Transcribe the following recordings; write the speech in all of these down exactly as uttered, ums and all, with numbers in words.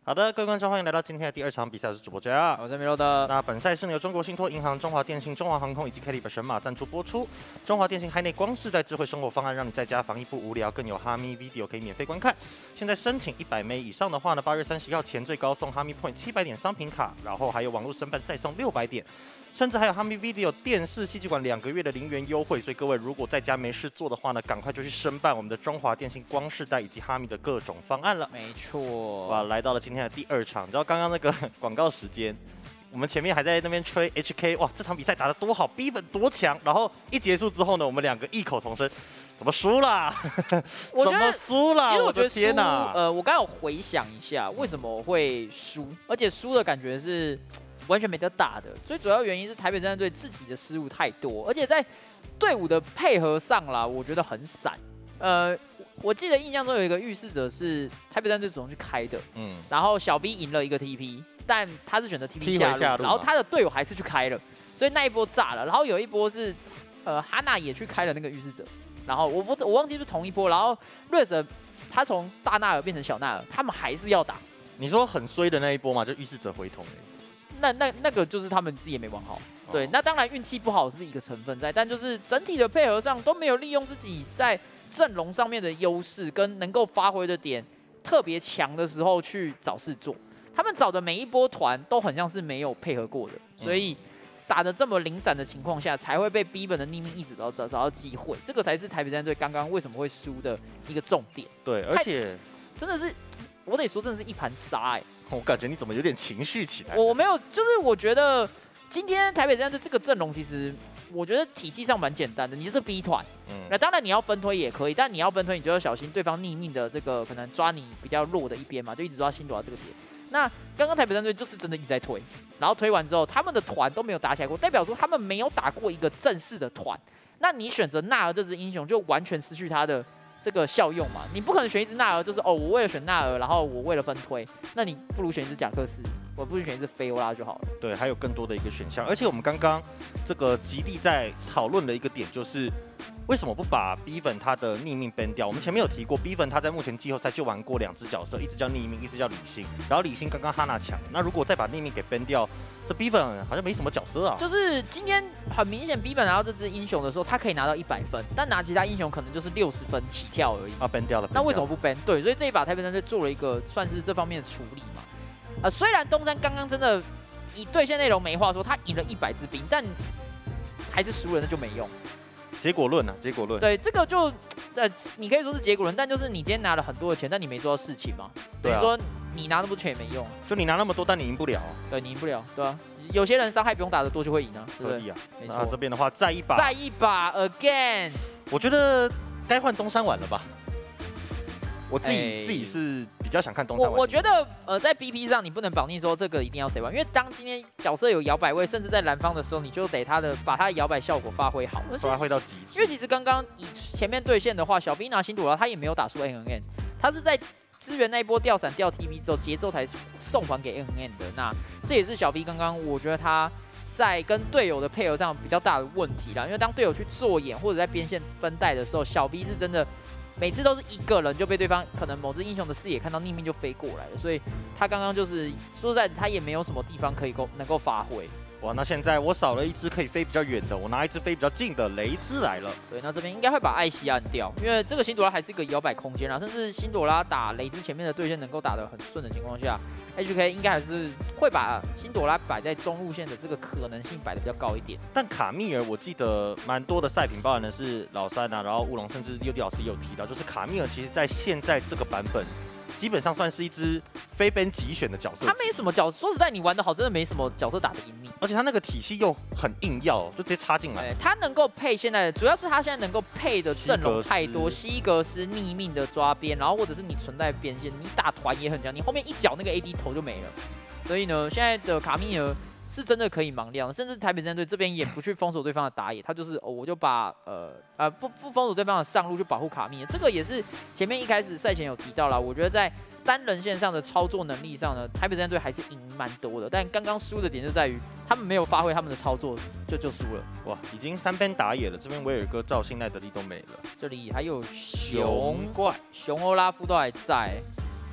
好的，各位观众，欢迎来到今天的第二场比赛，我是主播 J R， 我是米洛德。 那本赛事呢由中国信托银行、中华电信、中华航空以及 K 里 B 神马赞助播出。中华电信海内光世代智慧生活方案，让你在家防疫不无聊，更有哈咪 Video 可以免费观看。现在申请一百枚以上的话呢，八月三十一号前最高送哈咪 Point 七百点商品卡，然后还有网络申办再送六百点。 甚至还有哈咪 Video 电视戏剧馆两个月的零元优惠，所以各位如果在家没事做的话呢，赶快就去申办我们的中华电信光世代以及哈咪的各种方案了。 没错， 哇，来到了今天的第二场，你知道刚刚那个广告时间，我们前面还在那边吹 H K， 哇，这场比赛打得多好 ，B 粉多强，然后一结束之后呢，我们两个异口同声，怎么输啦？ 我觉得怎么输啦？ 因为我觉得输， 天哪！ 呃，我刚刚有回想一下，为什么我会输，而且输的感觉是。 完全没得打的，最主要原因是台北战队自己的失误太多，而且在队伍的配合上啦，我觉得很散。呃，我记得印象中有一个预示者是台北战队主动去开的，嗯，然后小 B 赢了一个 T P， 但他是选择 T P 下 路, 下路，然后他的队友还是去开了，所以那一波炸了。然后有一波是呃哈娜也去开了那个预示者，然后我不我忘记是同一波，然后瑞泽他从大纳尔变成小纳尔，他们还是要打。 你说很衰的那一波嘛，就预示者回统欸。 那那那个就是他们自己也没玩好，对，那当然运气不好是一个成分在，但就是整体的配合上都没有利用自己在阵容上面的优势跟能够发挥的点特别强的时候去找事做。他们找的每一波团都很像是没有配合过的，所以打得这么零散的情况下，才会被 B 本的逆命一直找找找到机会，这个才是台北战队刚刚为什么会输的一个重点。 对，而且真的是。 我得说，真的是一盘沙哎！ 我感觉你怎么有点情绪起来？ 我没有，就是我觉得今天台北战队这个阵容，其实我觉得体系上蛮简单的。你是 B 团，嗯，那当然你要分推也可以，但你要分推，你就要小心对方逆命的这个可能抓你比较弱的一边嘛，就一直抓新罗这个点。那刚刚台北战队就是真的一直在推，然后推完之后，他们的团都没有打起来过，代表说他们没有打过一个正式的团。那你选择纳尔这支英雄，就完全失去他的。 这个效用嘛，你不可能选一只纳尔，就是哦，我为了选纳尔，然后我为了分推，那你不如选一只贾克斯，我不如选一只菲欧拉就好了。 对，还有更多的一个选项，而且我们刚刚这个极地在讨论的一个点就是，为什么不把 B 粉他的逆命 ban 掉？我们前面有提过 ，B 粉他在目前季后赛就玩过两只角色，一只叫逆命，一只叫李信，然后李信刚刚哈娜抢，那如果再把逆命给 ban 掉。 这 B 粉好像没什么角色啊， 就是今天很明显 B 粉拿到这支英雄的时候，他可以拿到一百分，但拿其他英雄可能就是六十分起跳而已。 啊 ，ban 掉了。 那为什么不 ban？ 对，所以这一把台北战队做了一个算是这方面的处理嘛。呃，虽然东山刚刚真的以对线内容没话说，他赢了一百支兵，但还是输了，那就没用。 结果论啊，结果论。 对，这个就呃，你可以说是结果论，但就是你今天拿了很多的钱，但你没做到事情嘛。等于说你拿那么多钱也没用， 就你拿那么多，但你赢不了。 对，你赢不了，对吧、啊？有些人伤害不用打得多就会赢啊，对不对？ 可以啊， 没错。 那这边的话，再一把， 再一把 again。 我觉得该换东山丸了吧？我自己、 欸、 自己是比较想看东山丸。 我我觉得呃，在 B P 上你不能绑定说这个一定要谁玩，因为当今天角色有摇摆位，甚至在蓝方的时候，你就得他的把他的摇摆效果发挥好， 发挥到极致。 因为其实刚刚以前面对线的话，小 B 拿辛朵拉他也没有打出 N N N， 他是在。 支援那一波吊闪吊 T V 之后，节奏才送还给 N N N 的。那这也是小 B 刚刚我觉得他在跟队友的配合上比较大的问题啦。因为当队友去做眼或者在边线分带的时候，小 B 是真的每次都是一个人就被对方可能某只英雄的视野看到逆命就飞过来了，所以他刚刚就是说实在他也没有什么地方可以够能够发挥。 哇，那现在我少了一只可以飞比较远的，我拿一只飞比较近的雷兹来了。 对，那这边应该会把艾希按掉，因为这个辛朵拉还是一个摇摆空间啦，甚至辛朵拉打雷兹前面的对线能够打得很顺的情况下 ，H K 应该还是会把辛朵拉摆在中路线的这个可能性摆得比较高一点。 但卡密尔我记得蛮多的赛评，包含的是老三啊，然后乌龙，甚至佑弟老师也有提到，就是卡密尔其实在现在这个版本。 基本上算是一支非边即选的角色， 他没什么角色，说实在，你玩得好，真的没什么角色打得赢你。 而且他那个体系又很硬要，就直接插进来。 他能够配现在，主要是他现在能够配的阵容太多，西格斯逆命的抓边，然后或者是你存在边线，你打团也很强，你后面一脚那个 A D 头就没了。所以呢，现在的卡米尔。 是真的可以盲亮，甚至台北战队这边也不去封锁对方的打野，他就是哦，我就把呃呃不不封锁对方的上路，就保护卡密。这个也是前面一开始赛前有提到啦，我觉得在单人线上的操作能力上呢，台北战队还是赢蛮多的。但刚刚输的点就在于他们没有发挥他们的操作，就就输了。 哇，已经三边打野了，这边威尔哥、赵信、奈德利都没了， 这里还有熊怪、 熊欧拉夫都还在。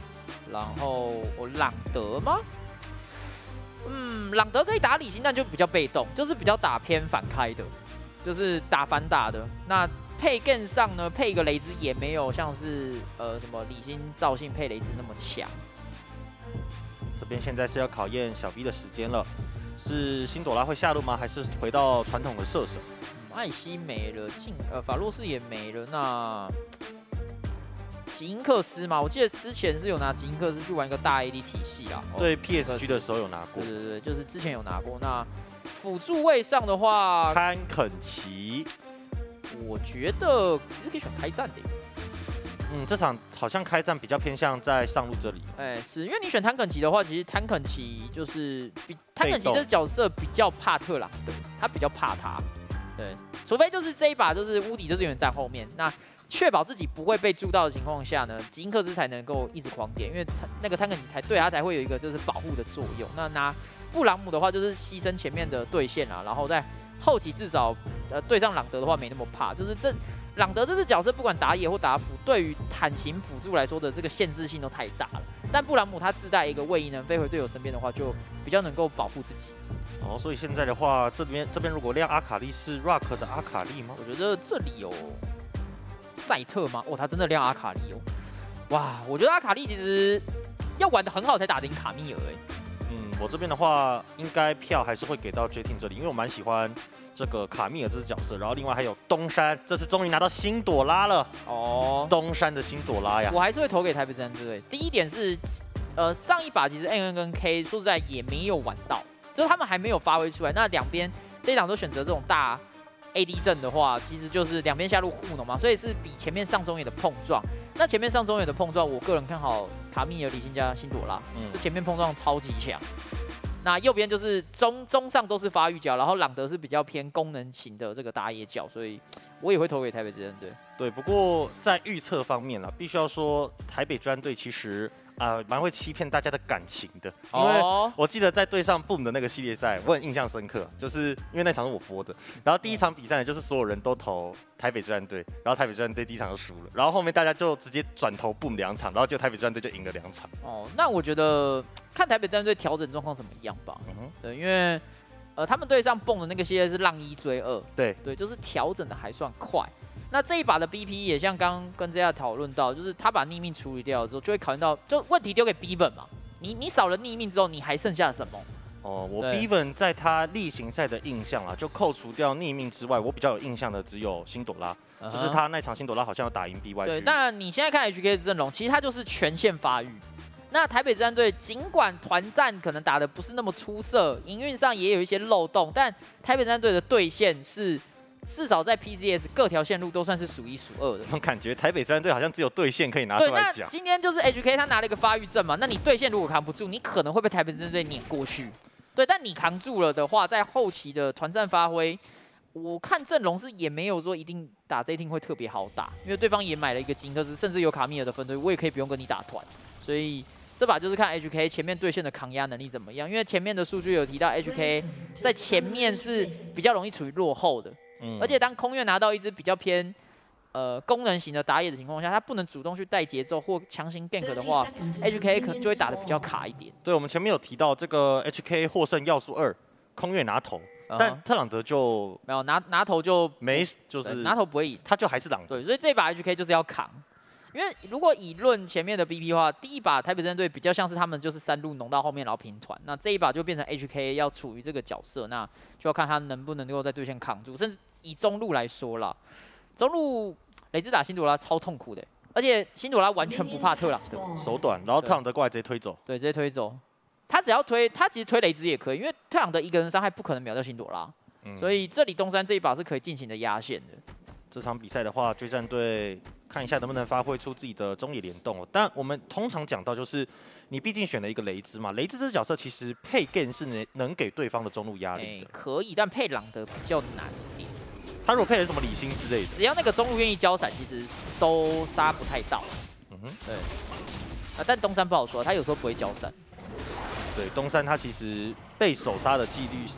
然后哦，朗德吗？嗯，朗德可以打李信，但就比较被动，就是比较打偏反开的，就是打反打的。那配 Gen 上呢，配一个雷兹也没有像是呃什么李信赵信配雷兹那么强。 这边现在是要考验小 B 的时间了，是辛朵拉会下路吗？还是回到传统的射手？ 艾希没了，进呃法洛斯也没了，那吉因克斯嘛，我记得之前是有拿吉因克斯去玩一个大 A D 体系啦。 对 P S G 的时候有拿过。 对对对，就是之前有拿过。那辅助位上的话， 潘肯奇， 我觉得其实可以选开战的。 嗯，这场好像开战比较偏向在上路这里。 哎，是因为你选坦肯奇的话，其实坦肯奇就是比坦肯奇这个角色比较怕特朗德，他比较怕他。对，除非就是这一把就是屋底就是有人在后面，那确保自己不会被诛到的情况下呢，吉因克斯才能够一直狂点，因为那个坦肯奇才对他才会有一个就是保护的作用。那拿布朗姆的话，就是牺牲前面的对线啊，然后在后期至少呃对上朗德的话没那么怕，就是这朗德这只角色不管打野或打辅，对于坦型辅助来说的这个限制性都太大了。但布朗姆他自带一个位移能飞回队友身边的话，就比较能够保护自己。 哦，所以现在的话，这边这边如果亮阿卡丽是 Rock 的阿卡丽吗？ 我觉得这里有赛特吗？哦，他真的亮阿卡丽哦。哇，我觉得阿卡丽其实要玩的很好才打得赢卡密尔哎。 嗯，我这边的话，应该票还是会给到 J Team 这里，因为我蛮喜欢这个卡密尔这只角色。然后另外还有东山，这次终于拿到辛朵拉了。哦，东山的辛朵拉呀， 我还是会投给台北战队。第一点是，呃，上一把其实 N N 跟 K 说实在也没有玩到，就是他们还没有发挥出来。那两边这一场都选择这种大 A D 阵的话，其实就是两边下路互农嘛，所以是比前面上中野的碰撞。那前面上中野的碰撞，我个人看好卡密尔、李信加辛朵拉，嗯，这前面碰撞超级强。那右边就是中中上都是发育角，然后朗德是比较偏功能型的这个打野角，所以我也会投给台北职人队。 对，不过在预测方面啦，必须要说台北专队其实啊蛮、呃、会欺骗大家的感情的，因为我记得在对上 Boom 的那个系列赛，我很印象深刻，就是因为那场是我播的，然后第一场比赛呢，就是所有人都投台北专队，然后台北专队第一场就输了，然后后面大家就直接转投 Boom 两场，然后就台北专队就赢了两场。 哦，那我觉得看台北战队调整状况怎么样吧。嗯哼，对，因为呃他们对上 Boom 的那个系列是浪一追二，对对，就是调整的还算快。那这一把的 B P 也像刚刚跟这样讨论到，就是他把逆命处理掉了之后，就会考虑到，就问题丢给 Bevan 嘛，你你少了逆命之后，你还剩下什么？ 哦，我 Bevan 在他例行赛的印象啊，就扣除掉逆命之外，我比较有印象的只有辛朵拉，嗯、就是他那场辛朵拉好像有打赢 B Y G。 对，但你现在看 H K 的阵容，其实他就是全线发育。那台北战队尽管团战可能打的不是那么出色，营运上也有一些漏洞，但台北战队的对线是。至少在 P C S 各条线路都算是数一数二的。 这种感觉，台北专队好像只有对线可以拿出来讲。 对，那今天就是 H K 他拿了一个发育阵嘛，那你对线如果扛不住，你可能会被台北战队碾过去。对，但你扛住了的话，在后期的团战发挥，我看阵容是也没有说一定打这一厅会特别好打，因为对方也买了一个金克斯，甚至有卡米尔的分队，我也可以不用跟你打团，所以。这把就是看 H K 前面对线的抗压能力怎么样，因为前面的数据有提到 H K 在前面是比较容易处于落后的，嗯，而且当空月拿到一支比较偏呃功能型的打野的情况下，他不能主动去带节奏或强行 gank 的话 ，H K 可能就会打得比较卡一点。 对，我们前面有提到这个 H K 获胜要素二，空月拿头，嗯、但特朗德就没有拿拿头就没，就是拿头不会赢， 他就还是朗德。 对，所以这把 H K 就是要扛。因为如果以论前面的 B P 的话，第一把台北战队比较像是他们就是三路农到后面然后平团，那这一把就变成 H K 要处于这个角色，那就要看他能不能够在对线扛住。甚至以中路来说啦，中路雷兹打辛朵拉超痛苦的，而且辛朵拉完全不怕特朗德， 手短，然后特朗德过来直接推走， 对，直接推走。他只要推，他其实推雷兹也可以，因为特朗德一个人伤害不可能秒掉辛朵拉，嗯、所以这里东山这一把是可以进行的压线的。 这场比赛的话，追战队看一下能不能发挥出自己的中野联动哦。但我们通常讲到就是，你毕竟选了一个雷兹嘛，雷兹这个角色其实配 Gen 是能能给对方的中路压力的、欸。 可以，但配朗德比较难一点。 他如果配了什么李星之类的， 只要那个中路愿意交闪，其实都杀不太到。嗯哼，对。啊，但东山不好说，他有时候不会交闪。 对，东山他其实被手杀的几率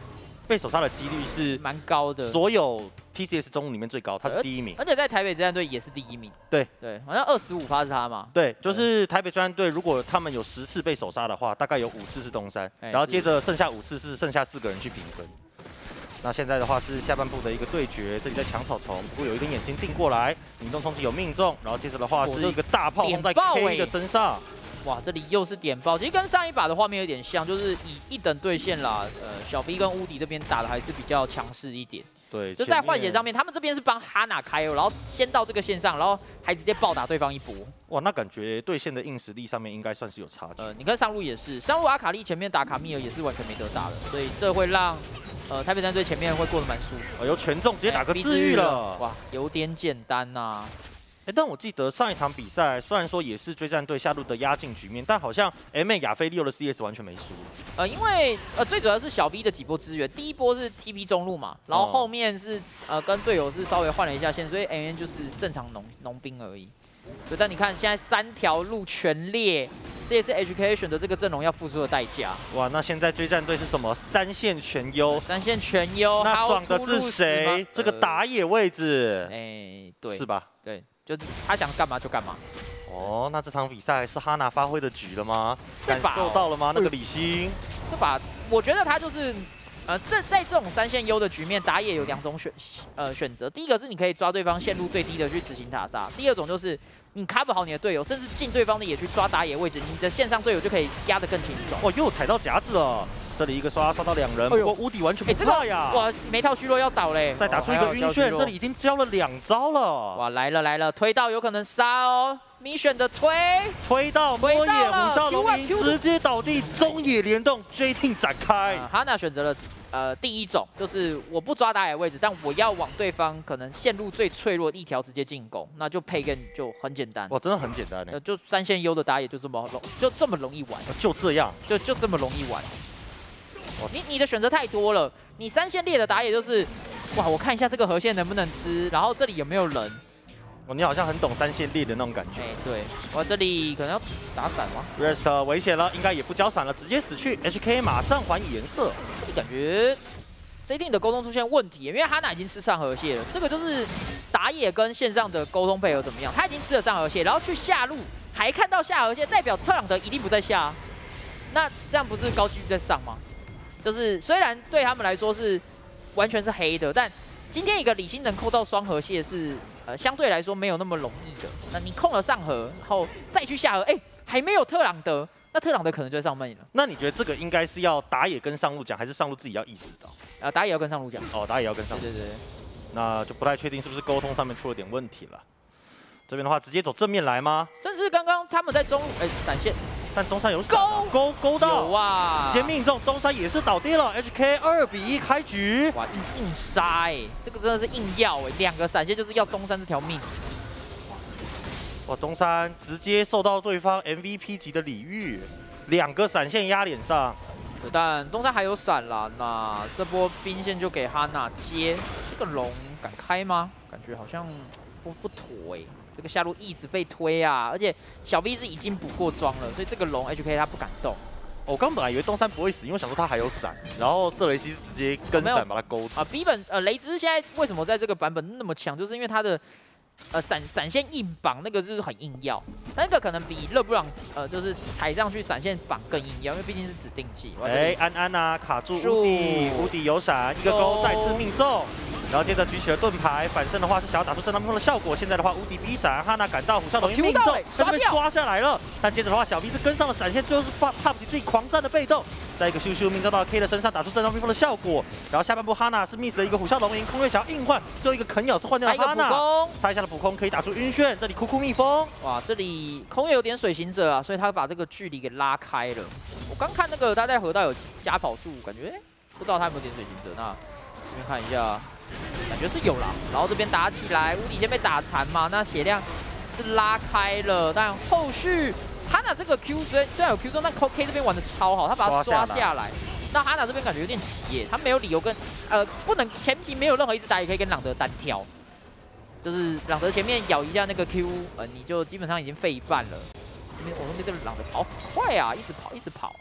被手杀的几率是蛮高的， 所有 T C S 中路里面最高，他是第一名， 而且在台北侦战队也是第一名。 对对，好像二十五趴是他嘛。 对，就是台北侦战队，如果他们有十次被手杀的话，大概有五次是东山，然后接着剩下五次是剩下四个人去平分。那现在的话是下半部的一个对决，这里在抢草丛，不过有一根眼睛定过来，命中冲击有命中，然后接着的话是一个大炮轰在 K 的身上。 哇，这里又是点爆，其实跟上一把的画面有点像，就是以一等对线啦。呃，小 B 跟乌迪这边打的还是比较强势一点。 对， 就在换血上面，他们这边是帮哈娜开哦，然后先到这个线上，然后还直接暴打对方一波。 哇，那感觉对线的硬实力上面应该算是有差距。 呃，你看上路也是，上路阿卡丽前面打卡米尔也是完全没得打的，所以这会让呃台北战队前面会过得蛮舒服。 哦，有全中直接打个治愈了， 哇，有点简单呐、啊。 哎，但我记得上一场比赛虽然说也是追战队下路的压境局面，但好像 M A 亚菲利欧的 C S 完全没输。 呃，因为呃最主要是小 V 的几波支援，第一波是 T P 中路嘛，然后后面是呃跟队友是稍微换了一下线，所以 M N 就是正常农农兵而已。对，但你看现在三条路全裂，这也是 Education 的这个阵容要付出的代价。 哇，那现在追战队是什么？三线全优， 三线全优。 那爽的是谁？这个打野位置， 哎、呃，对， 是吧？ 对，就是他想干嘛就干嘛。 哦，那这场比赛是哈娜发挥的局了吗？感这把、哦、 受到了吗？那个李欣， 这把我觉得他就是。呃，这在这种三线优的局面，打野有两种选呃选择。第一个是你可以抓对方线路最低的去执行塔杀，第二种就是你 cover 好你的队友，甚至进对方的野去抓打野位置，你的线上队友就可以压得更轻松。 哇，又踩到夹子了！这里一个刷刷到两人，不过乌迪完全不怕呀！ 哇，梅套虚弱要倒嘞！ 再打出一个晕眩，这里已经交了两招了。 哇，来了来了，推到有可能杀哦。mission 的推推到摸野虎啸龙吟，直接倒地，中野联动 J Team 展开。 哈娜选择了呃第一种，就是我不抓打野位置，但我要往对方可能线路最脆弱的一条直接进攻，那就配跟就很简单。 哇，真的很简单呃，就三线优的打野就这么容，就这么容易玩， 就这样， 就就这么容易玩。你你的选择太多了，你三线列的打野就是，哇，我看一下这个河线能不能吃，然后这里有没有人。 哦，你好像很懂三线列的那种感觉。 哎、欸，对，我这里可能要打闪吗 ？Rest 危险了，应该也不交闪了，直接死去。H K 马上还以颜色。 就感觉 J Team 的沟通出现问题，因为哈娜已经吃上河蟹了。这个就是打野跟线上的沟通配合怎么样？他已经吃了上河蟹，然后去下路还看到下河蟹，代表特朗德一定不在下。那这样不是高几率在上吗？就是虽然对他们来说是完全是黑的，但今天一个李欣能扣到双河蟹是。呃，相对来说没有那么容易的。那你控了上河，然后再去下河，哎、欸，还没有特朗德，那特朗德可能就在上面了。 那你觉得这个应该是要打野跟上路讲，还是上路自己要意识到？ 啊、呃，打野要跟上路讲。 哦，打野要跟上路。 对对对。 那就不太确定是不是沟通上面出了点问题了。这边的话，直接走正面来吗？ 甚至刚刚他们在中，哎、欸，闪现。 但东山有闪、啊，勾勾到， 有啊， 直接命中，东山也是倒地了 ，H K 二比一开局， 哇，硬硬杀哎，这个真的是硬要哎，两个闪现就是要东山这条命。 哇，东山直接受到对方 M V P 级的礼遇，两个闪现压脸上。 但东山还有闪啦，那这波兵线就给哈娜接，这个龙敢开吗？感觉好像不不妥哎。这个下路一直被推啊，而且小 V 是已经补过装了，所以这个龙 H K 他不敢动。 我刚本来以为东山不会死，因为想说他还有闪，然后瑟雷西是直接跟闪把他勾住。 啊 ，B 本呃雷兹现在为什么在这个版本那么强，就是因为他的呃闪闪现硬绑那个就是很硬要，那个可能比勒布朗呃就是踩上去闪现绑更硬要，因为毕竟是指定技。 哎，安安啊，卡住乌迪，乌迪有闪，一个勾再次命中。然后接着举起了盾牌，反身的话是想要打出正当命中的效果。现在的话，无敌逼闪，哈娜赶到，虎啸龙吟命中，他这边刷下来了。但接着的话，小 B 是跟上了闪现，最后是怕怕不起自己狂战的被动，在一个咻咻命中到 K 的身上，打出正当命中的效果。然后下半部哈娜是 miss 了一个虎啸龙吟，空月想要硬换，最后一个啃咬是换掉了哈娜，擦一下的补空可以打出晕眩，这里酷酷蜜蜂。 哇，这里空月有点水行者啊，所以他把这个距离给拉开了。我刚看那个他在河道有加跑速，感觉不知道他有没有点水行者。那这边看一下。感觉是有啦，然后这边打起来，无敌先被打残嘛，那血量是拉开了，但后续哈娜这个 Q 虽虽然有 Q 中，但 K 这边玩的超好，他把它刷下来。那哈娜这边感觉有点急耶，他没有理由跟呃不能前期没有任何一只打野可以跟朗德单挑，就是朗德前面咬一下那个 Q， 呃你就基本上已经废一半了。这边我说这个朗德跑快啊，一直跑一直跑。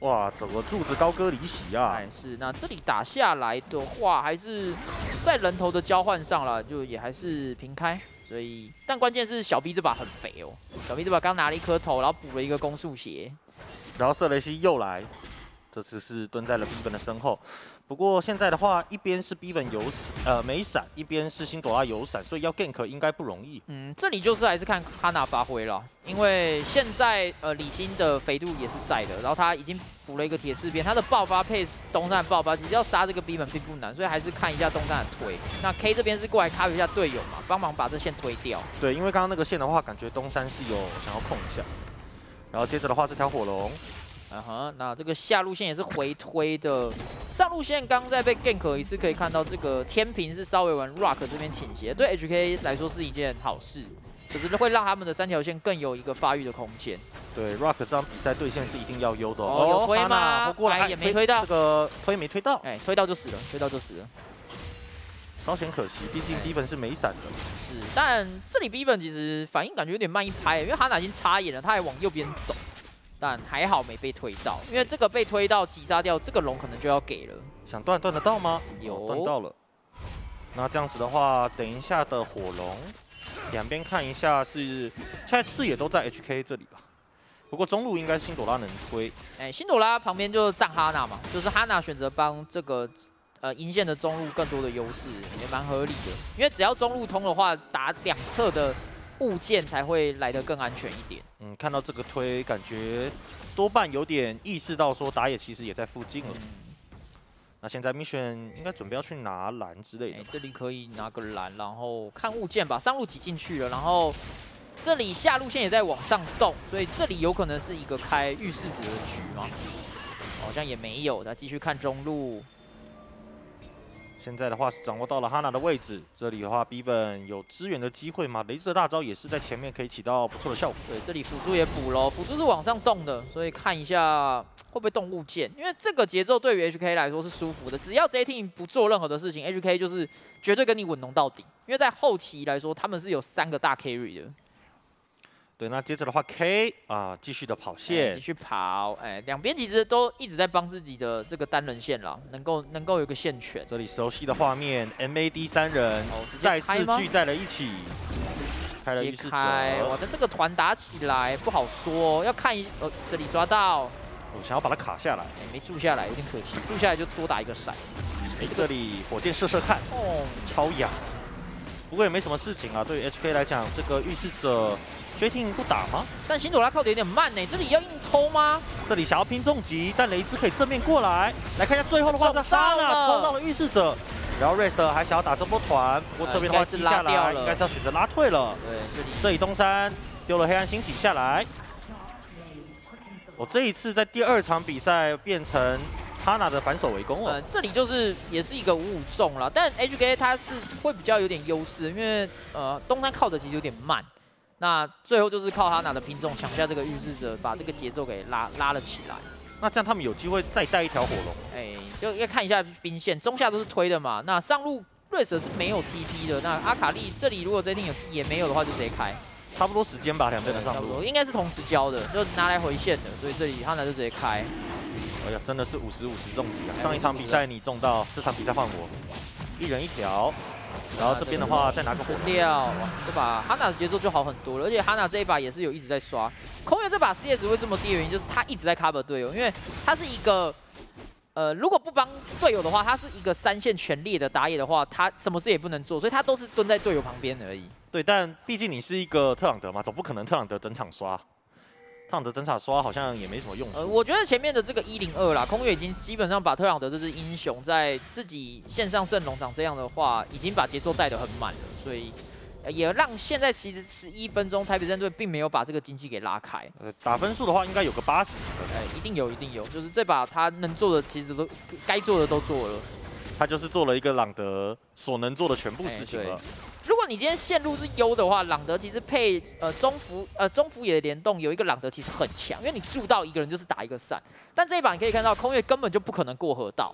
哇，整个柱子高歌离席啊！ 哎，是。那这里打下来的话，还是在人头的交换上了，就也还是平开。所以，但关键是小 B 这把很肥哦。小 B 这把刚拿了一颗头，然后补了一个攻速鞋， 然后瑟雷西又来，这次是蹲在了 B 本的身后。不过现在的话，一边是 B 本有呃没闪，一边是辛朵拉有闪，所以要 gank 应该不容易。 嗯，这里就是还是看哈娜发挥了，因为现在呃李欣的肥度也是在的，然后他已经补了一个铁刺边，他的爆发配东山爆发，其实要杀这个 B 本并不难，所以还是看一下东山的推。那 K 这边是过来 cover 一下队友嘛，帮忙把这线推掉。 对，因为刚刚那个线的话，感觉东山是有想要控一下，然后接着的话这条火龙。 嗯哼，那这个下路线也是回推的，上路线刚在被 gank 一次，可以看到这个天平是稍微往 Rock 这边倾斜，对 H K 来说是一件好事，就是会让他们的三条线更有一个发育的空间。 对 ，Rock 这场比赛对线是一定要优的哦。 哦，有推吗？ 过来也没推到， 这个推没推到， 哎，推到就死了，推到就死了， 稍显可惜，毕竟 B 本是没闪的。 是，但这里 B 本其实反应感觉有点慢一拍，因为哈娜已经插眼了，他还往右边走。但还好没被推到，因为这个被推到击杀掉，这个龙可能就要给了。 想断断得到吗？ 有断到了。那这样子的话，等一下的火龙，两边看一下是现在视野都在 H K 这里吧。不过中路应该辛朵拉能推。 哎，辛朵拉旁边就站哈娜嘛，就是哈娜选择帮这个呃银线的中路更多的优势，也蛮合理的。因为只要中路通的话，打两侧的物件才会来得更安全一点。 嗯，看到这个推，感觉多半有点意识到说打野其实也在附近了。嗯、那现在 Mission 应该准备要去拿蓝之类的、欸。 这里可以拿个蓝，然后看物件吧，上路挤进去了，然后这里下路线也在往上动，所以这里有可能是一个开御世子的局吗？好像也没有，他继续看中路。 现在的话是掌握到了哈娜的位置，这里的话 B 本有支援的机会吗？雷兹的大招也是在前面可以起到不错的效果。 对，这里辅助也补了，辅助是往上动的，所以看一下会不会动物件，因为这个节奏对于 H K 来说是舒服的，只要 J Team 不做任何的事情 ，H K 就是绝对跟你稳农到底。因为在后期来说，他们是有三个大 carry 的。 对，那接着的话 ，K 啊，继续的跑线， 继续跑，哎，两边其实都一直在帮自己的这个单人线啦，能够能够有个线权。 这里熟悉的画面 ，M A D 三人、哦、再次聚在了一起，开了御世者。 哇，但这个团打起来不好说，要看一哦，这里抓到， 我想要把它卡下来， 哎，没住下来，有点可惜，住下来就多打一个闪。 哎，这里火箭射射看，哦，超痒。不过也没什么事情啊，对于 H K 来讲，这个御世者。J Team 不打吗？ 但辛朵拉靠的有点慢呢，这里要硬偷吗？ 这里想要拼重击，但雷兹可以正面过来。来看一下最后的话是哈娜偷到了御世者，然后 Rest 还想要打这波团，不过侧边的话踢下来，应该是要选择拉退了。 对，这里这里东山丢了黑暗星体下来。我这一次在第二场比赛变成哈娜的反手围攻了。 呃，这里就是也是一个五五中了，但 H K 它是会比较有点优势，因为呃东山靠的其实有点慢。那最后就是靠哈娜的拼中抢下这个御世者，把这个节奏给拉拉了起来。 那这样他们有机会再带一条火龙。 哎，就要看一下兵线，中下都是推的嘛。那上路瑞舍是没有 T P 的，那阿卡丽这里如果这一定有也没有的话，就直接开。 差不多时间吧，两边的上路应该是同时交的，就拿来回线的，所以这里哈娜就直接开。 哎呀，真的是五十五十中击啊！上一场比赛你中到，这场比赛换我，一人一条。然后这边的话，再拿个火掉，这把哈娜的节奏就好很多了。而且哈娜这一把也是有一直在刷。空源这把 C S 会这么低的原因，就是他一直在 cover 队友，因为他是一个，呃，如果不帮队友的话，他是一个三线全力的打野的话，他什么事也不能做，所以他都是蹲在队友旁边而已。 对，但毕竟你是一个特朗德嘛，总不可能特朗德整场刷。特朗德整场刷好像也没什么用处。 呃，我觉得前面的这个一零二啦，空月已经基本上把特朗德这只英雄在自己线上阵容长这样的话，已经把节奏带得很满了，所以也让现在其实十一分钟台北战队并没有把这个经济给拉开。 呃，打分数的话应该有个八十几分。 哎，一定有，一定有，就是这把他能做的其实都该做的都做了。 他就是做了一个朗德所能做的全部事情了。 如果你今天线路是优的话，朗德其实配呃中服呃中服野的联动有一个朗德其实很强，因为你住到一个人就是打一个闪。但这一把你可以看到，空月根本就不可能过河道，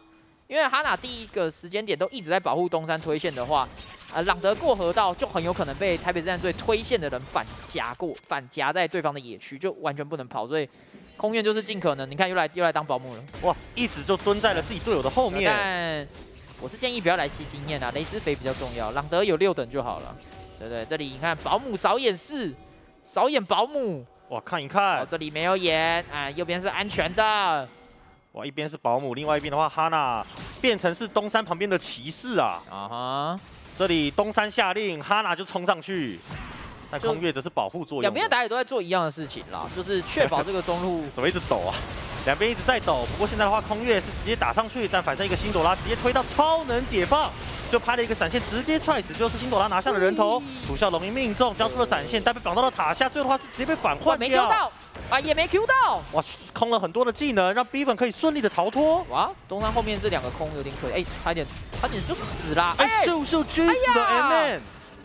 因为哈娜第一个时间点都一直在保护东山推线的话，呃，朗德过河道就很有可能被台北战队推线的人反夹过，反夹在对方的野区，就完全不能跑。所以空院就是尽可能，你看又来又来当保姆了， 哇，一直就蹲在了自己队友的后面。 但我是建议不要来吸经验啊，雷之肥比较重要，朗德有六等就好了，对不对？这里你看保姆扫眼是扫眼保姆， 哇，看一看， 哦，这里没有眼，啊，右边是安全的。 哇，一边是保姆，另外一边的话，哈娜变成是东山旁边的骑士啊。啊哈，这里东山下令，哈娜就冲上去，但空月则是保护作用。 两边的打野都在做一样的事情啦，就是确保这个中路怎么一直抖啊？两边一直在抖，不过现在的话，空月是直接打上去，但反身一个辛朵拉直接推到超能解放，就拍了一个闪现，直接踹死，就是辛朵拉拿下了人头，土啸龙一命中，交出了闪现，但被绑到了塔下，最后的话是直接被反换掉， 没 Q 到啊，也没 Q 到， 哇，空了很多的技能，让 B 粉可以顺利的逃脱。 哇，东山后面这两个空有点可惜，哎，差点差点就死啦， 哎，秀秀狙死了 M N。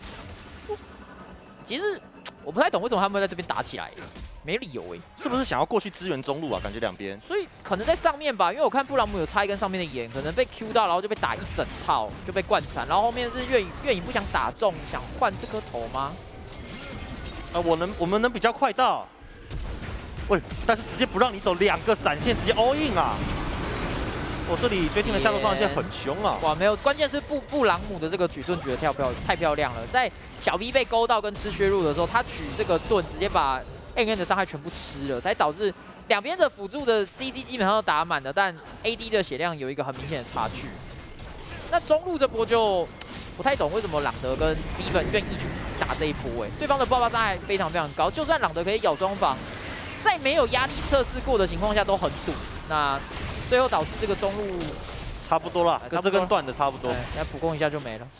其实我不太懂为什么他们会在这边打起来。没理由哎， 是不是想要过去支援中路啊？感觉两边， 所以可能在上面吧，因为我看布朗姆有插一根上面的眼，可能被 Q 到，然后就被打一整套，就被贯穿，然后后面是月影，月影不想打中，想换这颗头吗？ 呃，我能，我们能比较快到，喂，但是直接不让你走，两个闪现直接 all in 啊！我这里决定的下路放线很凶啊！ 哇，没有，关键是布布朗姆的这个举盾举得太漂太漂亮了，在小 B 被勾到跟吃削弱的时候，他举这个盾直接把 N N 的伤害全部吃了，才导致两边的辅助的 C C 基本上都打满了，但 A D 的血量有一个很明显的差距。那中路这波就不太懂为什么朗德跟 B 粉愿意去打这一波，哎，对方的爆发伤害非常非常高，就算朗德可以咬装防，在没有压力测试过的情况下都很堵，那最后导致这个中路差不多了，跟这根断的差不多， 来普攻一下就没了。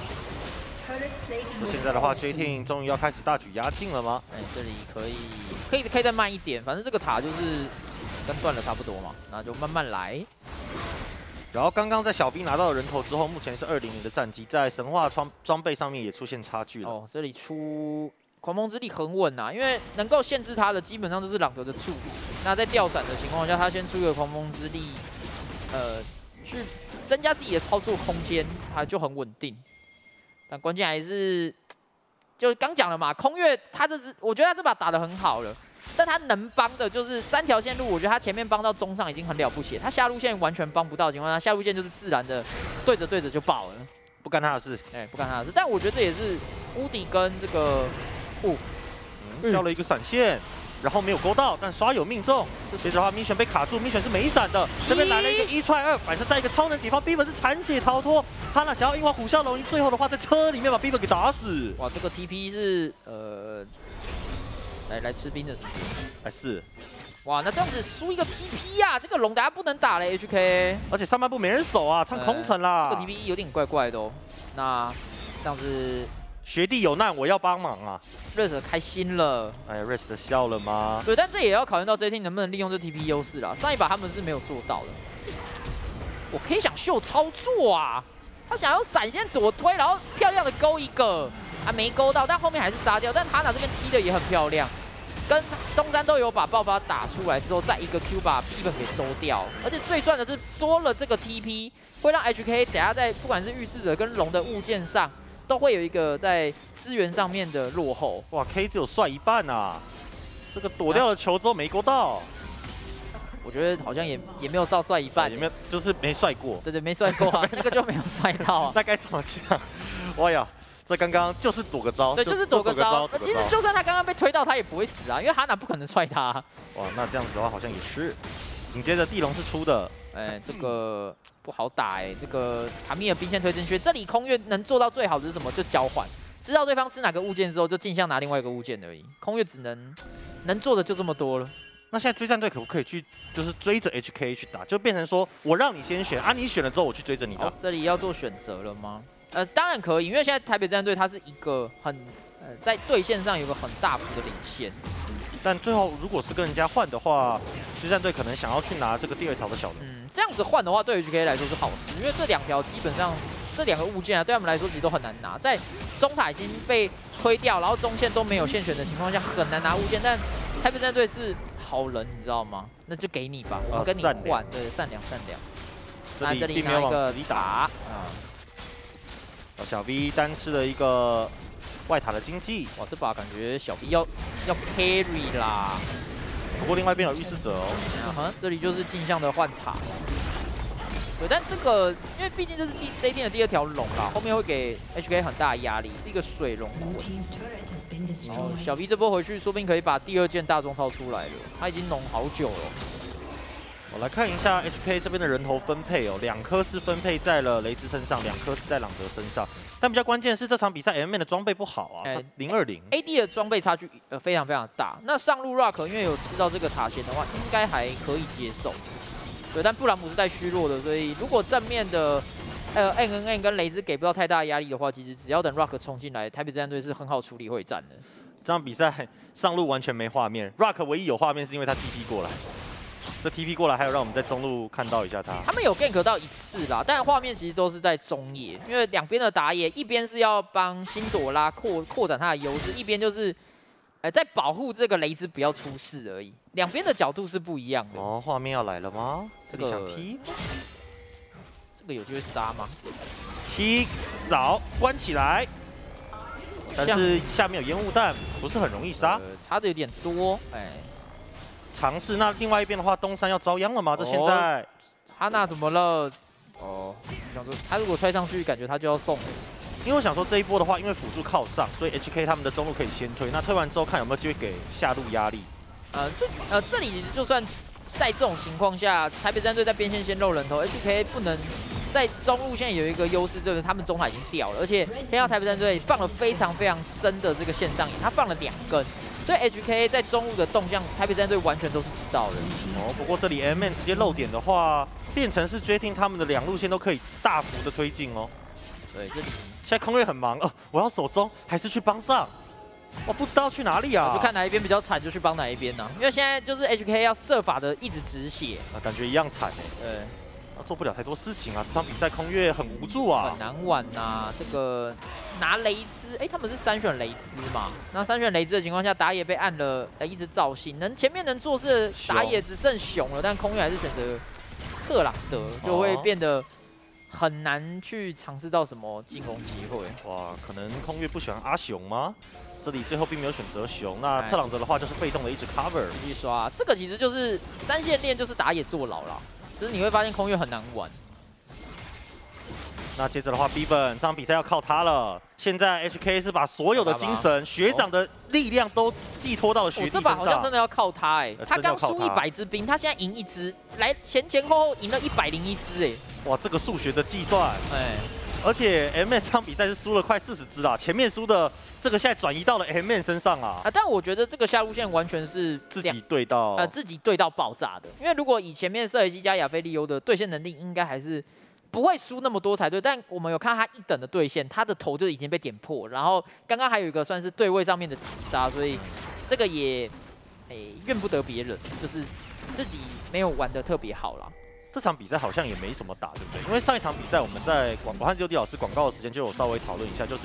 这现在的话 ，J Team 终于要开始大举压境了吗？ 哎，这里可以，可以，可以再慢一点，反正这个塔就是跟断了差不多嘛，那就慢慢来。 然后刚刚在小 B 拿到了人头之后，目前是二零零的战绩，在神话装装备上面也出现差距了。哦， 这里出狂风之力很稳呐，因为能够限制他的基本上都是朗德的柱子。那在吊闪的情况下，他先出一个狂风之力，呃，去增加自己的操作空间，他就很稳定。但关键还是，就刚讲了嘛，空月他这支，我觉得他这把打得很好了，但他能帮的就是三条线路，我觉得他前面帮到中上已经很了不起，他下路线完全帮不到的情况下，下路线就是自然的对着对着就爆了， 不干他的事， 哎、欸，不干他的事。但我觉得这也是乌迪跟这个，哦， 嗯，交了一个闪现。然后没有勾到，但刷有命中。接着的话，咪选被卡住，咪选是没闪的。这边来了一个一踹二，反正在一个超能解放 ，B 粉是残血逃脱。哈娜想要硬化虎啸龙吟，最后的话在车里面把 B 粉给打死。 哇，这个 T P 是呃，来来吃兵的是不是？ 哎是。 哇，那这样子输一个 T P 呀、啊，这个龙大家不能打了 H K。 而且上半部没人守啊，唱空城啦。 呃、这个 T P 有点怪怪的哦。那这样子。 学弟有难，我要帮忙啊 ！Rest 开心了， 哎 ，Rest 笑了吗？ 对，但这也要考验到 J Team 能不能利用这 T P 优势啦。上一把他们是没有做到的。我可以想秀操作啊，他想要闪现躲推，然后漂亮的勾一个，啊没勾到，但后面还是杀掉。但他拿这边踢的也很漂亮，跟东山都有把爆发打出来之后，再一个 Q 把 B 粉给收掉。而且最赚的是多了这个 T P， 会让 H K 等下在不管是预示者跟龙的物件上。都会有一个在资源上面的落后。 哇 ，K 只有帅一半啊！这个躲掉了球之后没勾到， 我觉得好像也也没有到帅一半， 也没有，就是没帅过。 对对，没帅过啊，那个就没有帅到啊。 那该怎么讲？哇呀，这刚刚就是躲个招， 对，就是躲个招。 那其实就算他刚刚被推到，他也不会死啊，因为哈娜不可能踹他。 哇，那这样子的话好像也是。紧接着地龙是出的， 哎，这个不好打哎，这个卡米尔兵线推进去，这里空月能做到最好的是什么？就交换，知道对方吃哪个物件之后，就镜像拿另外一个物件而已。空月只能能做的就这么多了。 那现在追战队可不可以去，就是追着 H K 去打，就变成说我让你先选啊，你选了之后我去追着你打。 哦，这里要做选择了吗？呃，当然可以，因为现在台北战队它是一个很呃在对线上有个很大幅的领先。 但最后如果是跟人家换的话，追战队可能想要去拿这个第二条的小龙。 嗯，这样子换的话，对 H K 来说是好事，因为这两条基本上这两个物件啊，对他们来说其实都很难拿。在中塔已经被推掉，然后中线都没有现选的情况下，很难拿物件。但台北战队是好人，你知道吗？那就给你吧，我们跟你换，对，善良善良。 那这里并没有拿一个往死里打。 塔， 嗯，小 V 单吃了一个外塔的经济。 哇，这把感觉小 B 要要 carry 啦。 不过另外一边有预示者哦。 啊哈，这里就是镜像的换塔。对，但这个因为毕竟这是第这一天的第二条龙啦，后面会给 H K 很大的压力，是一个水龙魂。然后小 B 这波回去，说不定可以把第二件大宗套出来了，他已经弄好久了。 我来看一下 H K 这边的人头分配哦，两颗是分配在了雷兹身上，两颗是在朗德身上。但比较关键的是这场比赛 M M 的装备不好啊，零二零 A D 的装备差距呃非常非常大。那上路 Rock 因为有吃到这个塔线的话，应该还可以接受。对，但布兰姆是带虚弱的，所以如果正面的呃 N N N 跟雷兹给不到太大压力的话，其实只要等 Rock 冲进来，台北战队是很好处理会战的。 这场比赛上路完全没画面 ，Rock 唯一有画面是因为他 T P 过来。这 T P 过来，还有让我们在中路看到一下他。 他们有 gank 到一次啦，但画面其实都是在中野，因为两边的打野，一边是要帮辛朵拉扩扩展他的优势，一边就是，呃，在保护这个雷兹不要出事而已。两边的角度是不一样的。 哦，画面要来了吗？这里想踢， 这个有机会杀吗？ 踢扫关起来，但是下面有烟雾弹，不是很容易杀， 呃、差的有点多，哎。 尝试，那另外一边的话，东山要遭殃了吗？这现在， 哦、哈娜怎么了？哦，想说他如果踹上去，感觉他就要送。 因为我想说这一波的话，因为辅助靠上，所以 H K 他们的中路可以先推。那推完之后，看有没有机会给下路压力。 呃，这呃这里就算在这种情况下，台北战队在边线先露人头 ，H K 不能在中路现在有一个优势，就是他们中塔已经掉了，而且天耀台北战队放了非常非常深的这个线上引，他放了两根。所以 H K 在中路的动向，台北战队完全都是知道的。 哦，不过这里 M M 直接漏点的话，变成是决定他们的两路线都可以大幅的推进哦。 对，这里现在空月很忙哦，我要守中还是去帮上？我不知道去哪里啊。 就看哪一边比较惨，就去帮哪一边呢、啊。因为现在就是 H K 要设法的一直止血， 啊，感觉一样惨哎。 对。 做不了太多事情啊，这场比赛空月很无助啊， 很难玩呐、啊。这个拿雷兹，哎、欸，他们是三选雷兹嘛？那三选雷兹的情况下，打野被按了，呃，一直造型，能前面能做事的打野只剩熊了，但空月还是选择克朗德，就会变得很难去尝试到什么进攻机会。 哇，可能空月不喜欢阿雄吗？这里最后并没有选择熊，那特朗德的话就是被动的一直 cover， 继续刷，这个其实就是三线链，就是打野坐牢了。就是你会发现空月很难玩。 那接着的话 ，B 本这场比赛要靠他了。现在 H K 是把所有的精神、学长的力量都寄托到了学弟身上。 这把好像真的要靠他哎、欸，他刚输一百只兵，他现在赢一只，来前前后后赢了一百零一只哎。 哇，这个数学的计算，哎、欸，而且 M M 这场比赛是输了快四十只啊，前面输的这个现在转移到了 M M 身上啊。 啊，但我觉得这个下路线完全是自己对到， 呃，自己对到爆炸的。因为如果以前面瑟雷基加亚菲利欧的对线能力，应该还是不会输那么多才对。但我们有看他一等的对线，他的头就已经被点破，然后刚刚还有一个算是对位上面的击杀，所以这个也诶怨不得别人，就是自己没有玩得特别好啦。 这场比赛好像也没什么打，对不对？因为上一场比赛我们在广播和六弟老师广告的时间就有稍微讨论一下，就是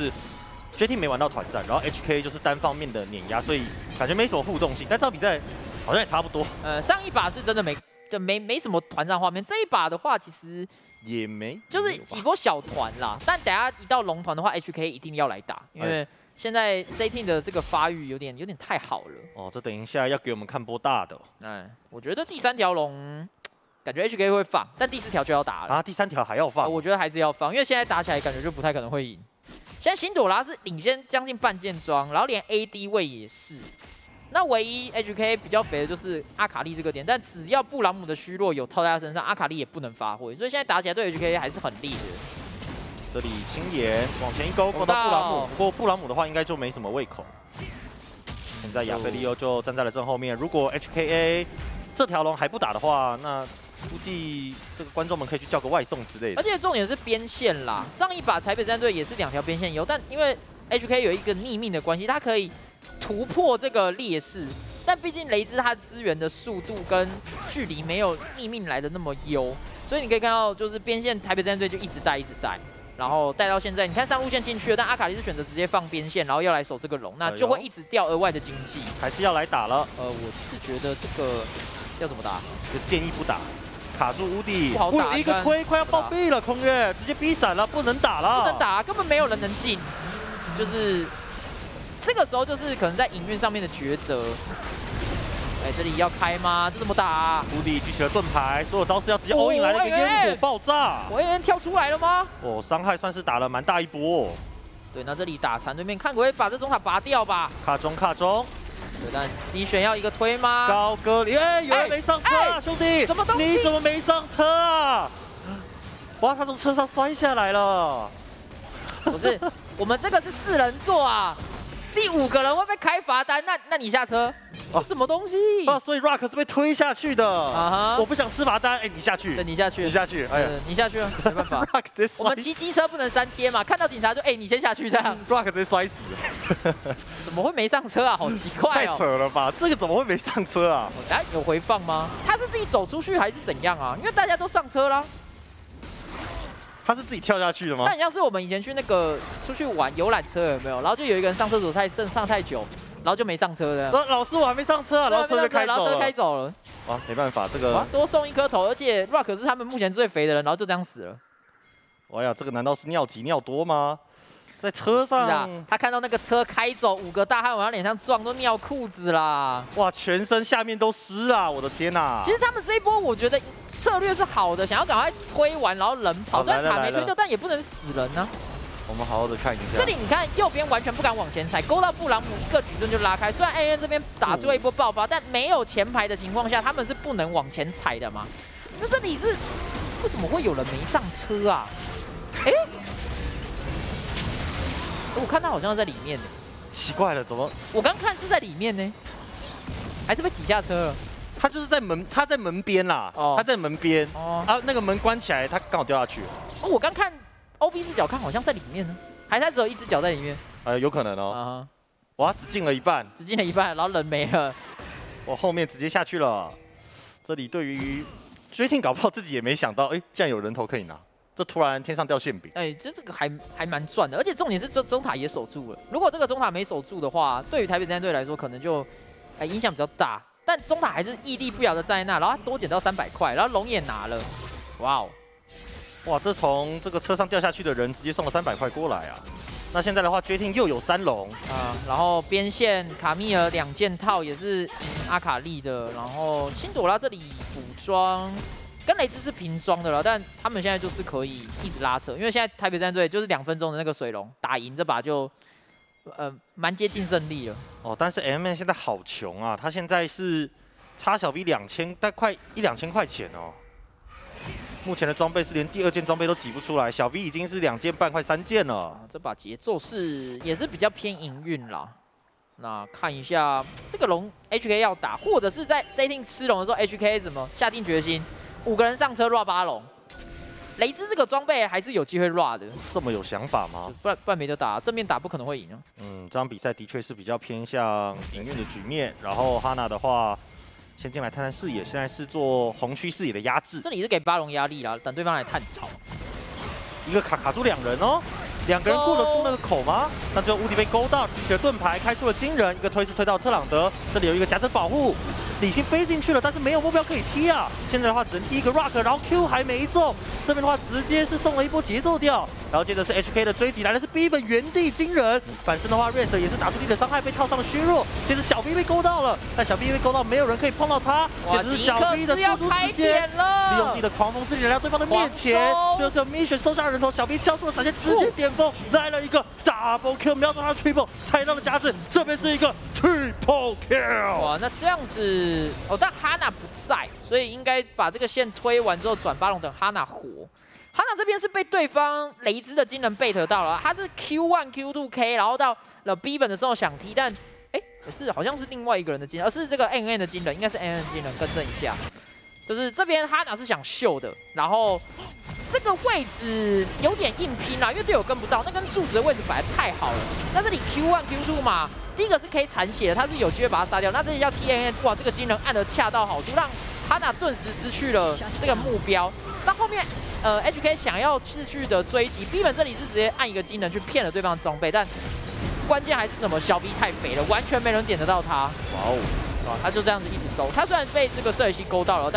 J T 没玩到团战，然后 H K 就是单方面的碾压，所以感觉没什么互动性。但这场比赛好像也差不多。 呃，上一把是真的没就没没什么团战画面，这一把的话其实也没， 就是几波小团啦。但等下一到龙团的话 ，H K 一定要来打，因为现在 J T 的这个发育有点有点太好了。 哦，这等一下要给我们看波大的。 哎，我觉得第三条龙。感觉 H K 会放，但第四条就要打了啊！第三条还要放、 呃？我觉得还是要放，因为现在打起来感觉就不太可能会赢。现在辛朵拉是领先将近半件装，然后连 A D 位也是。那唯一 H K 比较肥的就是阿卡丽这个点，但只要布朗姆的虚弱有套在他身上，阿卡丽也不能发挥，所以现在打起来对 H K 还是很利的。 这里青岩往前一勾，勾到布朗姆，不过布朗姆的话应该就没什么胃口。现在亚菲利欧就站在了正后面，如果 H K A 这条龙还不打的话，那估计这个观众们可以去叫个外送之类的。 而且重点是边线啦，上一把台北战队也是两条边线游，但因为 H K 有一个逆命的关系，它可以突破这个劣势。但毕竟雷兹它资源的速度跟距离没有逆命来的那么优，所以你可以看到就是边线台北战队就一直带一直带，然后带到现在，你看上路线进去了，但阿卡丽是选择直接放边线，然后要来守这个龙，那就会一直掉额外的经济。 还是要来打了。 呃，我是觉得这个要怎么打？ 就建议不打。 卡住乌迪， 不好打一个推快要暴毙了，空月直接逼闪了，不能打了， 不能打，根本没有人能进，就是这个时候就是可能在营运上面的抉择。哎，这里要开吗？这怎么打、啊？ 乌迪举起了盾牌，所有招式要直接 all in 来了一个烟火爆炸。 我 A N 跳出来了吗？ 哦，伤害算是打了蛮大一波、哦。 对，那这里打残对面，看可不可以把这中塔拔掉吧？ 卡中卡中。 对，但你选要一个推吗？ 高歌里，哎，有人没上车啊，兄弟！ 什么东西？ 你怎么没上车啊？哇，他从车上摔下来了。 不是，我们这个是四人座啊，第五个人会被开罚单，那那你下车。哦，什么东西？ 啊，所以 Rock 是被推下去的。啊、uh huh、我不想吃罚单，哎，你下去。 对，你下去， 你下去。哎呀， 你下去了，没办法。 Rock 直接我们骑机车不能三贴嘛，看到警察就哎、欸，你先下去这样。 Rock 直接摔死。 怎么会没上车啊？好奇怪哦。 太扯了吧？这个怎么会没上车啊？ 哎，有回放吗？他是自己走出去还是怎样啊？因为大家都上车啦。 他是自己跳下去的吗？ 那很像是我们以前去那个出去玩游览车有没有？然后就有一个人上厕所太上上太久。然后就没上车的。 老老师，我还没上车啊，然后车就开走了。 然后车开走了。 啊，没办法，这个多送一颗头，而且 Rock 是他们目前最肥的人，然后就这样死了。 哎呀，这个难道是尿急尿多吗？在车上， 是啊，他看到那个车开走，五个大汉往他脸上撞，都尿裤子啦。 哇，全身下面都湿啊！我的天哪！ 其实他们这一波，我觉得策略是好的，想要赶快推完，然后人跑。虽然塔没推掉，但也不能死人呢、啊。 我们好好的看一下。 这里你看右边完全不敢往前踩，勾到布朗姆一个举盾就拉开。虽然 A N 这边打出了一波爆发，但没有前排的情况下，他们是不能往前踩的嘛。那这里是为什么会有人没上车啊？哎、欸，我看他好像在里面呢。 奇怪了，怎么？ 我刚看是在里面呢，还是被挤下车了？ 他就是在门，他在门边啦。哦，他在门边。哦，啊，那个门关起来，他刚好掉下去。 哦，我刚看。O B 视角看好像在里面呢，还是他只有一只脚在里面？ 呃，有可能哦。Uh huh、哇，只进了一半， 只进了一半，然后人没了。 我后面直接下去了。这里对于 J Team 搞不好自己也没想到，哎，竟然有人头可以拿，这突然天上掉馅饼。 哎，这这个还还蛮赚的，而且重点是这中塔也守住了。如果这个中塔没守住的话，对于台北战队来说可能就哎影响比较大。但中塔还是屹立不摇的站在那，然后他多捡到三百块，然后龙也拿了。哇哦！ 哇，这从这个车上掉下去的人直接送了三百块过来啊！那现在的话 ，J Team 又有三龙啊，然后边线卡密尔两件套也是赢阿卡丽的，然后辛朵拉这里补装跟雷兹是平装的了，但他们现在就是可以一直拉扯，因为现在台北战队就是两分钟的那个水龙打赢这把就呃蛮接近胜利了。 哦，但是 M N 现在好穷啊，他现在是差小 V 两千，大概快一两千块钱哦。目前的装备是连第二件装备都挤不出来，小 V 已经是两件半，快三件了。啊、 这把节奏是也是比较偏营运啦。那看一下这个龙 H K 要打，或者是在 J Team 吃龙的时候 H K 怎么下定决心，五个人上车 rua 八龙。雷兹这个装备还是有机会 rua 的。 这么有想法吗？ 不然不然没得打，正面打不可能会赢啊。 嗯，这场比赛的确是比较偏向营运的局面，然后哈娜的话。先进来探探视野，现在是做红区视野的压制。 这里是给巴龙压力啦，等对方来探草。 一个卡卡住两人哦，两个人过得出那个口吗？那最后乌迪被勾到，举起了盾牌，开出了惊人，一个推是推到特朗德，这里有一个夹层保护，李信飞进去了，但是没有目标可以踢啊。现在的话只能踢一个 Rock， 然后 Q 还没中，这边的话直接是送了一波节奏掉，然后接着是 H K 的追击，来的是 B 本原地惊人，反身的话 Rest 也是打出力的伤害，被套上了削弱，接着小 B 被勾到了，但小 B 被勾到，没有人可以碰到他，接着是小 B 的输出时间，利用自己的狂风之力来到对方的面前，最后是 Mission 收下人头，小 B 交出了闪现，直接点锋，来了一个 Double Kill， 瞄到他的 Triple， 踩到了夹子，这边是一个 Triple Kill。 哇，那这样子哦，但哈娜不在，所以应该把这个线推完之后转巴龙，等哈娜活。哈娜这边是被对方雷兹的惊人贝特到了，他是 Q 一 Q 二 K， 然后到了 B 本的时候想踢，但哎，是好像是另外一个人的惊人，而是这个 N N 的惊人，应该是 N N 的惊人，更正一下。就是这边哈娜是想秀的，然后这个位置有点硬拼啦，因为队友跟不到，那根柱子的位置摆得太好了。那这里 Q 一 Q 二 嘛，第一个是可以残血的，他是有机会把他杀掉。那这里要 T N N， 哇，这个惊人按得恰到好处，让哈娜顿时失去了这个目标。到后面，呃 ，H K 想要继续的追击 ，B 本这里是直接按一个技能去骗了对方的装备，但关键还是什么？小 B 太肥了，完全没人点得到他。哇哦，啊，他就这样子一直收。他虽然被这个射野系勾到了，但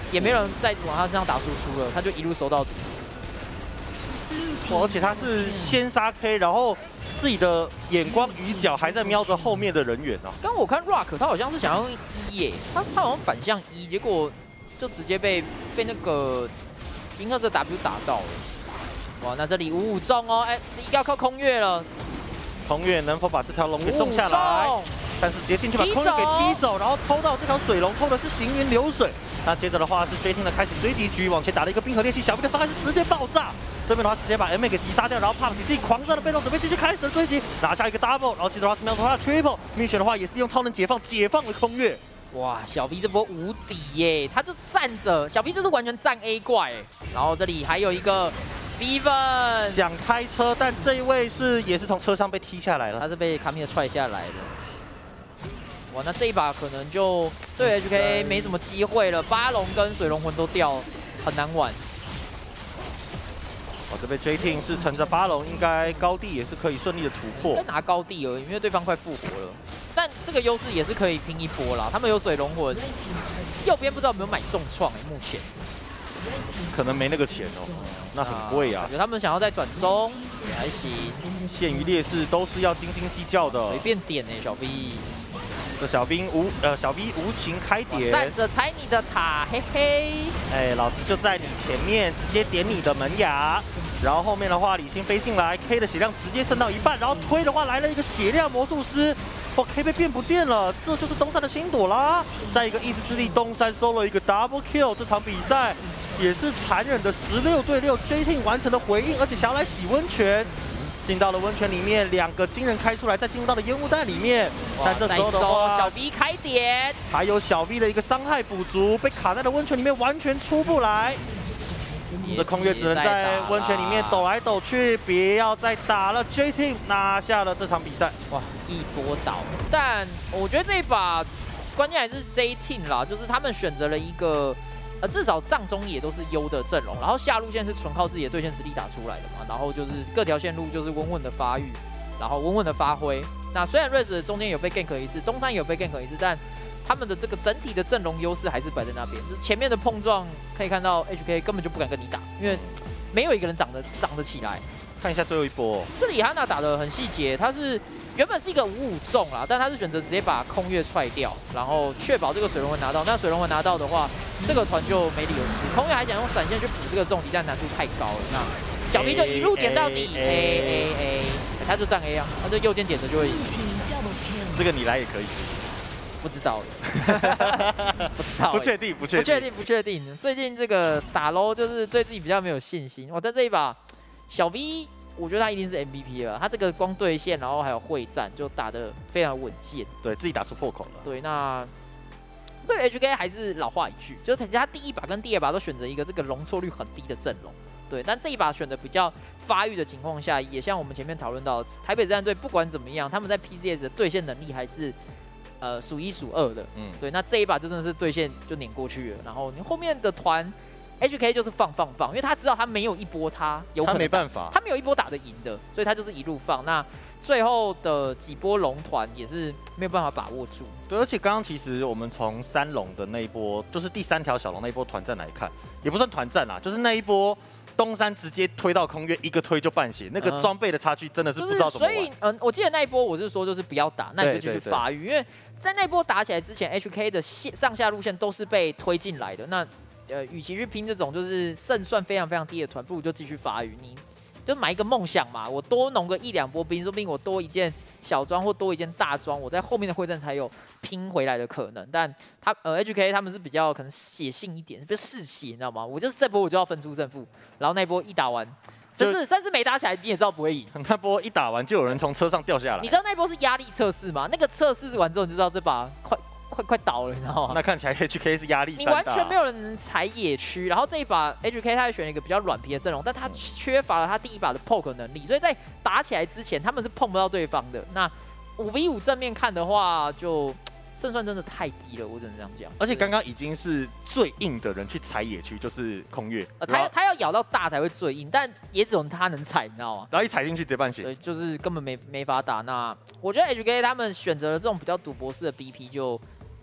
也没人再往他身上打输出了，他就一路收到底。 哦，而且他是先杀 K， 然后自己的眼光余角还在瞄着后面的人员啊。 刚我看 Rock， 他好像是想要一耶，他他好像反向一，结果就直接被被那个金克这 W 打到了。哇，那这里五五中哦，哎，一要靠空月了。 空月能否把这条龙给种下来？但是直接进去把空月给踢走，然后偷到这条水龙，偷的是行云流水。那接着的话是追听的开始追击局，往前打了一个冰河猎气，小 B 的伤害是直接爆炸。这边的话直接把 M A 给击杀掉，然后 Pop 自己狂热的被动准备继续开始了追击，拿下一个 Double， 然后接着的话是瞄准他的 Triple， 命选的话也是用超能解放解放了空月。 哇，小 B 这波无敌耶，他就站着，小 B 就是完全站 A 怪哎，然后这里还有一个 Bevan 想开车，但这一位是也是从车上被踢下来了， 他是被卡米尔踹下来的。哇，那这一把可能就对 H K 没什么机会了，巴龙跟水龙魂都掉，很难玩。 哦，这边 J Team 是乘着巴龙，应该高地也是可以顺利的突破。 该拿高地而已，因为对方快复活了。但这个优势也是可以拼一波啦。他们有水龙魂，右边不知道有没有买重创哎，目前可能没那个钱哦，那很贵啊。 有他们想要再转中也还行， 限于劣势都是要斤斤计较的。 随便点哎，小 B。 这小兵无呃小 B 无情开点， 站着踩你的塔，嘿嘿。 哎，老子就在你前面，直接点你的门牙。然后后面的话，李信飞进来 ，K 的血量直接升到一半，然后推的话来了一个血量魔术师，哇 ，K 被变不见了，这就是东山的星朵啦。在一个一之之力，东山收了一个 double kill， 这场比赛也是残忍的十六对六 ，J Team 完成了回应，而且想要来洗温泉。进到了温泉里面，两个金人开出来，再进入到了烟雾弹里面。但这时候的话， 小 B 开点， 还有小 B 的一个伤害补足，被卡在了温泉里面，完全出不来。这空月只能在温泉里面抖来抖去，别要再打了。J Team 拿下了这场比赛。 哇，一波倒。但我觉得这一把关键还是 J Team 啦，就是他们选择了一个。呃，至少上中野都是优的阵容，然后下路线是纯靠自己的对线实力打出来的嘛，然后就是各条线路就是稳稳的发育，然后稳稳的发挥。那虽然 Raze 中间有被 gank 一次，东山有被 gank 一次，但他们的这个整体的阵容优势还是摆在那边。就是前面的碰撞可以看到 H K 根本就不敢跟你打，因为没有一个人长得长得起来。 看一下最后一波， 这里哈娜打得很细节，他是。原本是一个五五中啦，但他是选择直接把空月踹掉，然后确保这个水龙魂拿到。那水龙魂拿到的话，这个团就没理由吃。空月还想用闪现去补这个重敌，但难度太高了。那小 B 就一路点到底 ，A A A， 他就站 A 啊，他这右键点的就会赢。 这个你来也可以。 不知道了，不知道， 不确定，不确定， 不确定，不确定。最近这个打 low 就是对自己比较没有信心。我在这一把小 V。我觉得他一定是 M V P 了，他这个光对线，然后还有会战，就打得非常稳健， 对自己打出破口了。 对，那对 H K 还是老话一句，就是他第一把跟第二把都选择一个这个容错率很低的阵容，对，但这一把选的比较发育的情况下，也像我们前面讨论到，台北战队不管怎么样，他们在 P C S 的对线能力还是呃数一数二的，嗯，对，那这一把就真的是对线就碾过去了，然后你后面的团。H K 就是放放放，因为他知道他没有一波他有可能他没办法， 他没有一波打得赢的，所以他就是一路放。那最后的几波龙团也是没有办法把握住。 对，而且刚刚其实我们从三龙的那一波，就是第三条小龙那一波团战来看，也不算团战啦，就是那一波东山直接推到空月，一个推就半血，那个装备的差距真的是不知道怎么玩。 所以，嗯，我记得那一波我是说就是不要打，那你就继续发育，因为在那一波打起来之前 ，H K 的线上下路线都是被推进来的。那呃，与其去拼这种就是胜算非常非常低的团，不如就继续发育。你就买一个梦想嘛，我多弄个一两波兵，说不定我多一件小装或多一件大装，我在后面的会战才有拼回来的可能。但他呃 H K 他们是比较可能血性一点，比较嗜血，你知道吗？我就是这波我就要分出胜负，然后那波一打完，甚至甚至没打起来，你也知道不会赢。 那波一打完就有人从车上掉下来。 你知道那波是压力测试吗？那个测试完之后，你就知道这把快。快快倒了，你知道吗？ 那看起来 H K 是压力山大， 你完全没有人能踩野区。然后这一把 H K 他也选了一个比较软皮的阵容，但他缺乏了他第一把的 poke 能力，所以在打起来之前他们是碰不到对方的。那五 v 五正面看的话，就胜算真的太低了，我只能这样讲。 而且刚刚已经是最硬的人去踩野区，就是空月。 呃，他他要咬到大才会最硬，但也只有他能踩，你知道吗？ 然后一踩进去直接半血， 对，就是根本没没法打。那我觉得 H K 他们选择了这种比较赌博式的 B P 就。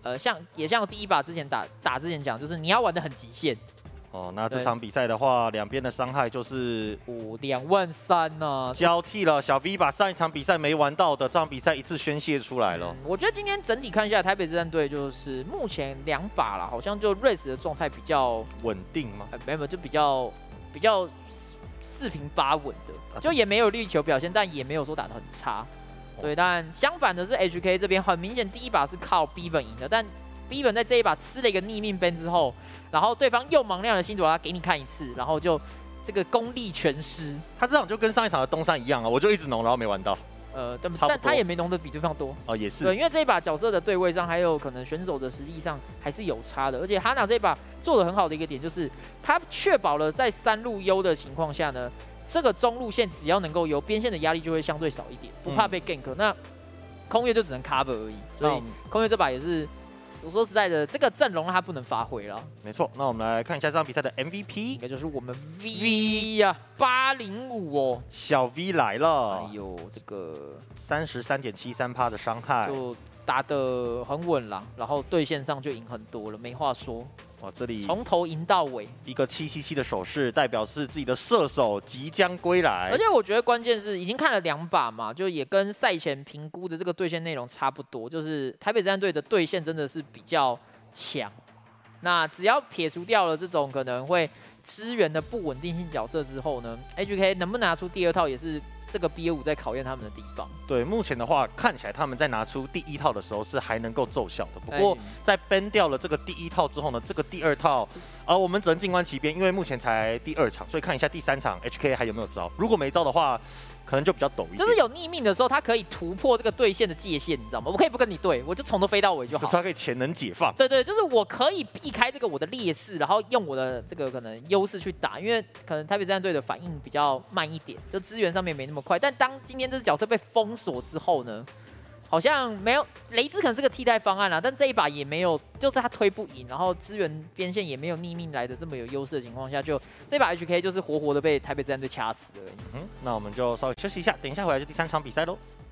呃，像也像第一把之前打打之前讲，就是你要玩的很极限。 哦，那这场比赛的话，两边的伤害就是五两万三呢， 交替了。小 V 把上一场比赛没玩到的，这场比赛一次宣泄出来了。 嗯、我觉得今天整体看下来，台北之战队就是目前两把啦，好像就 race 的状态比较稳定吗？ 呃、没有，就比较比较四平八稳的，就也没有力球表现，但也没有说打得很差。对，但相反的是 H K 这边很明显，第一把是靠 Bevan 赢的，但 Bevan 在这一把吃了一个逆命 ban 之后，然后对方又盲亮的星朵拉给你看一次，然后就这个功力全失。 他这场就跟上一场的东山一样啊，我就一直农，然后没玩到。 呃，但但他也没农的比对方多哦，也是对，因为这一把角色的对位上，还有可能选手的实力上还是有差的。而且哈娜这一把做的很好的一个点就是，他确保了在三路优的情况下呢，这个中路线只要能够优，边线的压力就会相对少一点，不怕被 gank、嗯。那空月就只能 cover 而已，所以空月这把也是。我说实在的，这个阵容他不能发挥了。 没错，那我们来看一下这场比赛的 M V P， 应该就是我们 V 呀、啊，八零五哦， 小 V 来了。 哎呦，这个三十三点七三趴的伤害， 就打得很稳啦，然后对线上就赢很多了，没话说。 哇，这里从头赢到尾， 一个七七七的手势，代表是自己的射手即将归来。 而且我觉得关键是已经看了两把嘛，就也跟赛前评估的这个对线内容差不多，就是台北战队的对线真的是比较强。那只要撇除掉了这种可能会支援的不稳定性角色之后呢 ，H K 能不能拿出第二套也是这个 B A 五在考验他们的地方。 对，目前的话看起来他们在拿出第一套的时候是还能够奏效的，不过在 ban 掉了这个第一套之后呢，这个第二套，呃，我们只能静观其变，因为目前才第二场，所以看一下第三场 H K 还有没有招。如果没招的话，可能就比较陡一点。 就是有逆命的时候，他可以突破这个对线的界限，你知道吗？我可以不跟你对，我就从头飞到尾就好。 他可以潜能解放。 对对，就是我可以避开这个我的劣势，然后用我的这个可能优势去打，因为可能台北战队的反应比较慢一点，就资源上面没那么快。但当今天这只角色被封锁之后呢，好像没有雷兹可能是个替代方案啦，但这一把也没有，就是他推不赢，然后资源边线也没有逆命来的这么有优势的情况下，就这把 H K 就是活活的被台北战队掐死而已。 嗯，那我们就稍微休息一下，等一下回来就第三场比赛喽。